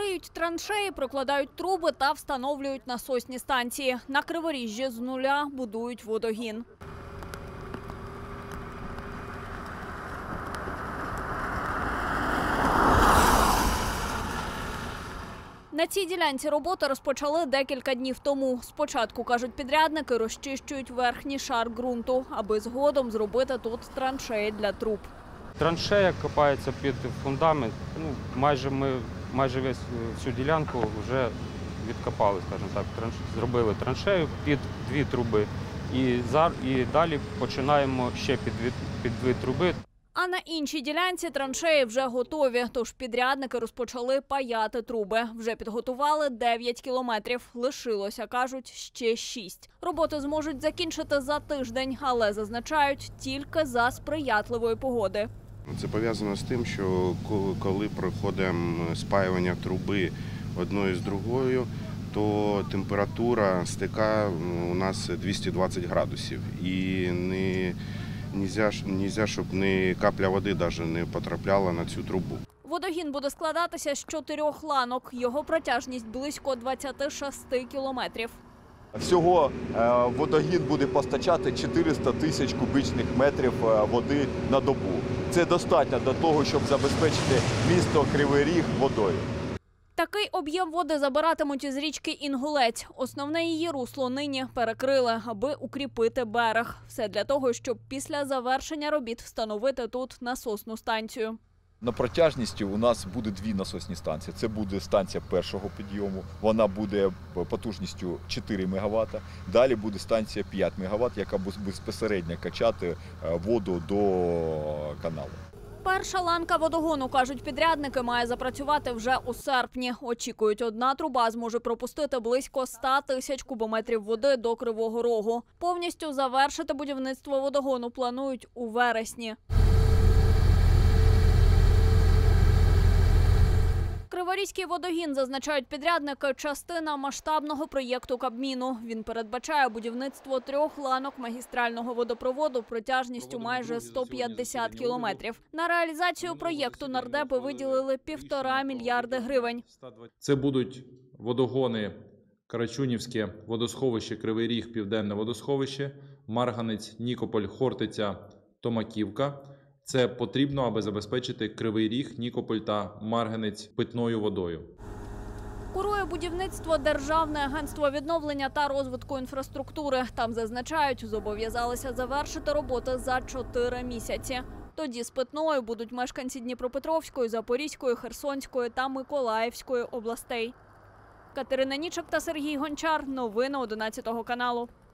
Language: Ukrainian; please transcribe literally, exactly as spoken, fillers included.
Риють траншеї, прокладають труби та встановлюють насосні станції. На Криворіжжі з нуля будують водогін. На цій ділянці роботи розпочали декілька днів тому. Спочатку, кажуть підрядники, розчищують верхній шар ґрунту, аби згодом зробити тут траншеї для труб. Траншея копається під фундамент. Ну, майже ми майже весь цю ділянку вже відкопали, скажімо так. Транш... Зробили траншею під дві труби. І, зар... і далі починаємо ще під дві, під дві труби. А на іншій ділянці траншеї вже готові, тож підрядники розпочали паяти труби. Вже підготували дев'ять кілометрів. Лишилося, кажуть, ще шість. Роботи зможуть закінчити за тиждень, але зазначають тільки за сприятливої погоди. Це пов'язано з тим, що коли проходимо спаювання труби одної з другою, то температура стика у нас двісті двадцять градусів. І не Нельзя, нельзя, щоб ні капля води навіть не потрапляла на цю трубу. Водогін буде складатися з чотирьох ланок. Його протяжність близько двадцяти шести кілометрів. Всього водогін буде постачати чотириста тисяч кубічних метрів води на добу. Це достатньо для того, щоб забезпечити місто Кривий Ріг водою. Такий об'єм води забиратимуть із річки Інгулець. Основне її русло нині перекрили, аби укріпити берег. Все для того, щоб після завершення робіт встановити тут насосну станцію. На протяжності у нас буде дві насосні станції. Це буде станція першого підйому, вона буде потужністю чотири мегаватта. Далі буде станція п'ять мегаватт, яка буде безпосередньо качати воду до каналу. Перша ланка водогону, кажуть підрядники, має запрацювати вже у серпні. Очікують, одна труба зможе пропустити близько ста тисяч кубометрів води до Кривого Рогу. Повністю завершити будівництво водогону планують у вересні. Криворізький водогін, зазначають підрядники, частина масштабного проєкту Кабміну. Він передбачає будівництво трьох ланок магістрального водопроводу протяжністю майже сто п'ятдесят кілометрів. На реалізацію проєкту нардепи виділили півтора мільярди гривень. Це будуть водогони Карачунівське водосховище, Кривий Ріг, Південне водосховище, Марганець, Нікополь, Хортиця, Томаківка. Це потрібно, аби забезпечити Кривий Ріг, Нікополь та Марганець питною водою. Курує будівництво Державне агентство відновлення та розвитку інфраструктури. Там, зазначають, зобов'язалися завершити роботи за чотири місяці. Тоді з питною будуть мешканці Дніпропетровської, Запорізької, Херсонської та Миколаївської областей. Катерина Нічок та Сергій Гончар. Новини одинадцятого каналу.